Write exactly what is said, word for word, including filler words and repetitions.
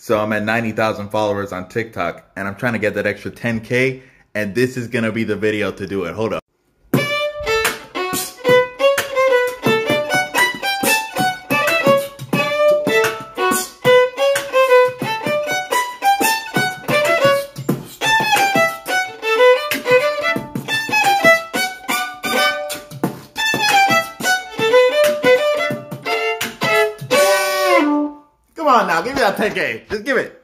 So I'm at ninety thousand followers on TikTok, and I'm trying to get that extra ten K, and this is gonna be the video to do it. Hold up. Come on now, give me that ten K. Just give it.